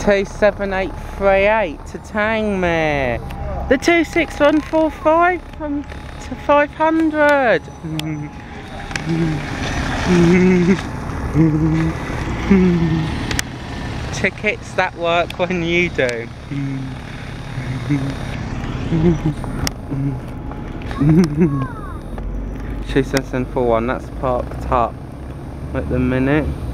27838 to Tangmere. The 26145 from to 500. Tickets that work when you do. 2741, that's parked up at the minute.